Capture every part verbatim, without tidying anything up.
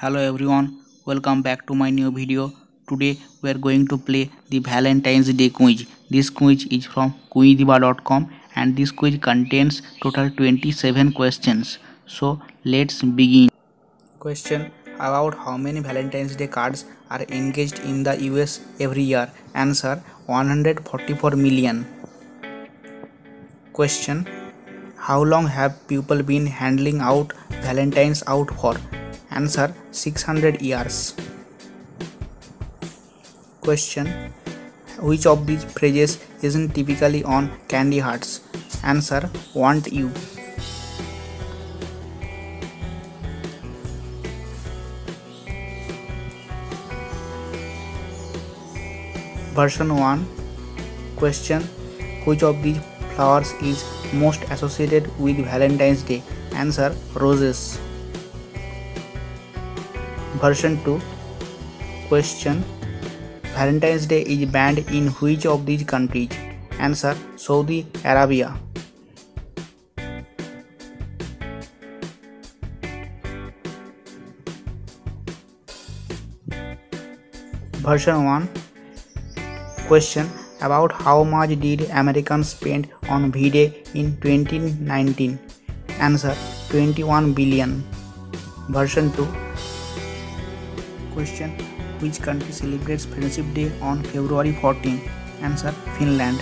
Hello everyone, welcome back to my new video. Today we are going to play the Valentine's Day quiz. This quiz is from quizdiva dot com and this quiz contains total twenty-seven questions. So let's begin. Question about how many Valentine's Day cards are engaged in the U S every year. Answer one hundred forty-four million. Question: how long have people been handing out Valentines out for? Answer: six hundred years. Question: which of these phrases isn't typically on candy hearts? Answer: want you. Version one. Question: which of these flowers is most associated with Valentine's Day? Answer: roses. Version two. Question: Valentine's Day is banned in which of these countries? Answer: Saudi Arabia. Version one. Question: about how much did Americans spend on V-Day in twenty nineteen? Answer: twenty-one billion. Version two. Question: which country celebrates Friendship Day on February fourteenth? Answer: Finland.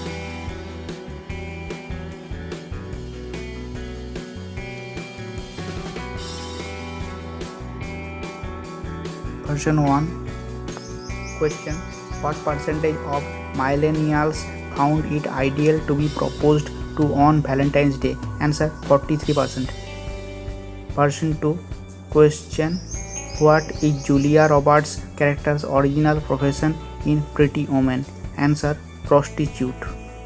Version one. Question: what percentage of millennials found it ideal to be proposed to on Valentine's Day? Answer: forty-three percent. Version two. Question: what is Julia Roberts' character's original profession in Pretty Woman? Answer: prostitute.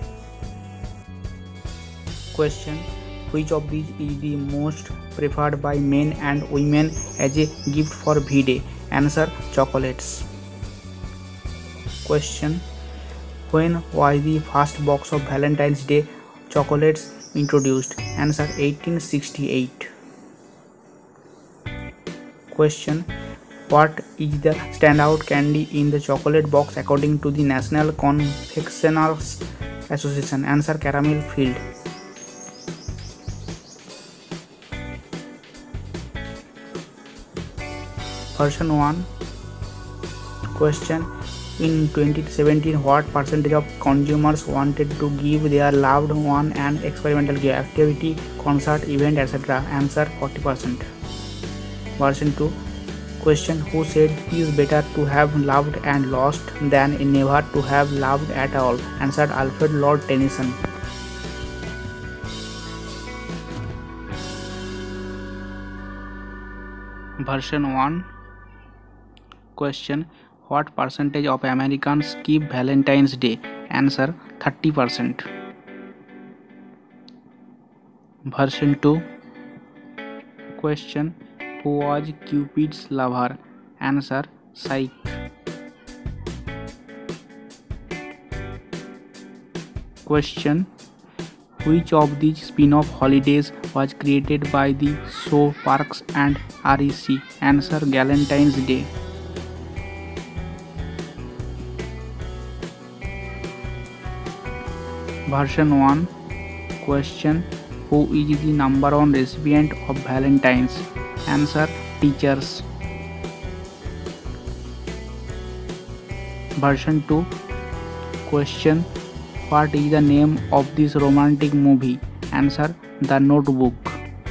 Question: which of these is the most preferred by men and women as a gift for V-Day? Answer: chocolates. Question: when was the first box of Valentine's Day chocolates introduced? Answer: eighteen sixty-eight. Question: what is the standout candy in the chocolate box according to the National Confectioners Association? Answer: caramel filled. Version one. Question: in twenty seventeen, what percentage of consumers wanted to give their loved one an experimental gift, activity, concert, event, et cetera? Answer: forty percent. Version two. Question: who said it is better to have loved and lost than never to have loved at all? Answered: Alfred Lord Tennyson. Version one. Question: what percentage of Americans keep Valentine's Day? Answer: thirty percent. Version two. Question: who was Cupid's lover? Answer: Psyche. Question: which of these spin-off holidays was created by the show Parks and Rec? Answer: Galentine's Day. Version one. Question: who is the number one recipient of Valentine's? Answer: teachers. Version two. Question: what is the name of this romantic movie? Answer: The Notebook.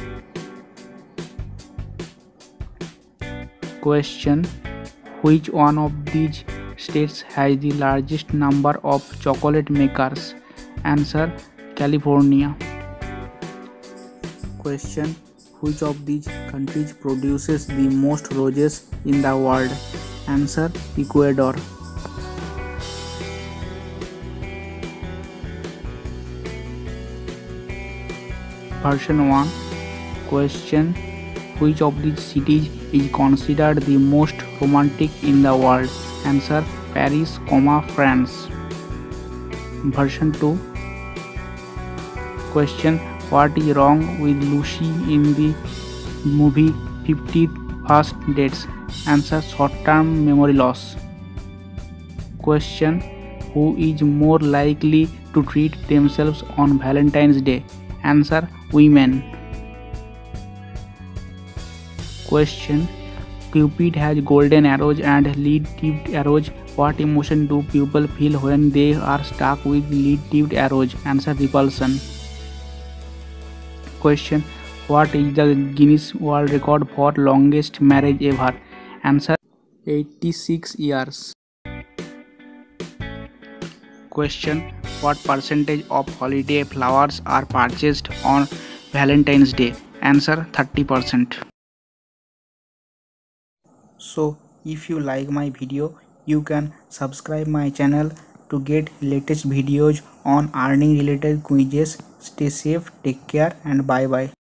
Question: which one of these states has the largest number of chocolate makers? Answer: California. Question: which of these countries produces the most roses in the world? Answer: Ecuador. Version one. Question: which of these cities is considered the most romantic in the world? Answer: Paris, France. Version two. Question: what is wrong with Lucy in the movie fifty First Dates? Answer: short-term memory loss. Question: who is more likely to treat themselves on Valentine's Day? Answer: women. Question: Cupid has golden arrows and lead-tipped arrows. What emotion do people feel when they are stuck with lead-tipped arrows? Answer: repulsion. Question: what is the Guinness World Record for longest marriage ever? Answer: eighty-six years. Question: what percentage of holiday flowers are purchased on Valentine's Day? Answer: thirty percent. So if you like my video, you can subscribe my channel to get latest videos on earning related quizzes. Stay safe, take care, and bye bye.